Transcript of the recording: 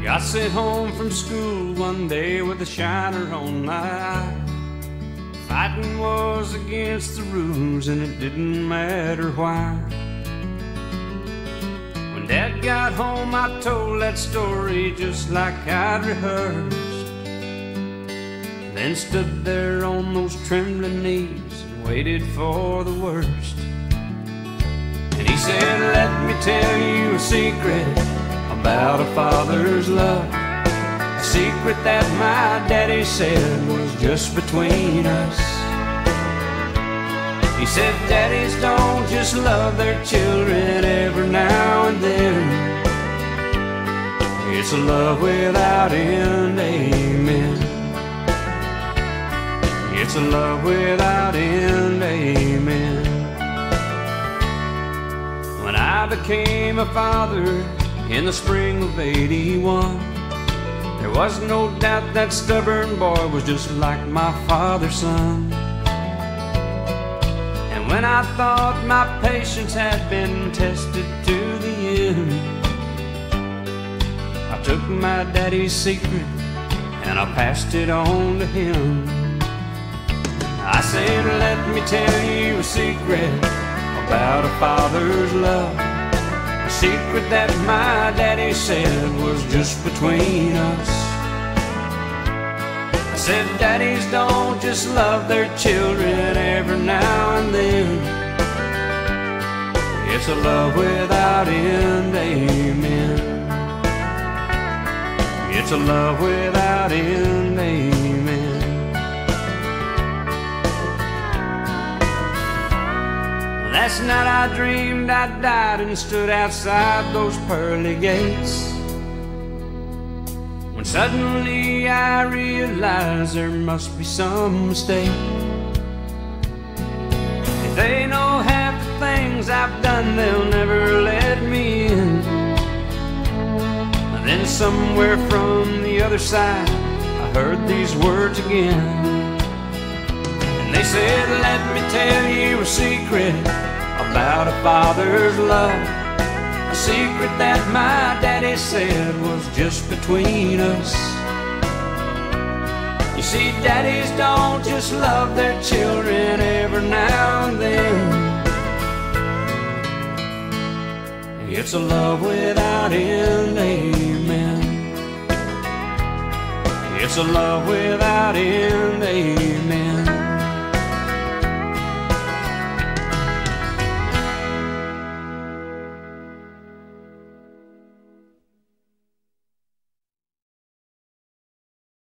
Got sent home from school one day with a shiner on my eye. Fighting was against the rules and it didn't matter why. When Dad got home I told that story just like I'd rehearsed, then stood there on those trembling knees and waited for the worst. And he said, "Let me tell you a secret about a father's love, a secret that my daddy said was just between us." He said, "Daddies don't just love their children every now and then. It's a love without end, amen. It's a love without end, amen." When I became a father in the spring of '81, there was no doubt that stubborn boy was just like my father's son. And when I thought my patience had been tested to the end, I took my daddy's secret and I passed it on to him. I said, "Let me tell you a secret about a father's love, a secret that my daddy said was just between us." I said, "Daddies don't just love their children every now and then. It's a love without end, amen. It's a love without end, amen." Last night I dreamed I died and stood outside those pearly gates, when suddenly I realized there must be some mistake. If they know half the things I've done, they'll never let me in. And then somewhere from the other side I heard these words again. And they said, "Let me tell you a secret about a father's love, a secret that my daddy said was just between us." You see, daddies don't just love their children every now and then. It's a love without end, amen. It's a love without end, amen.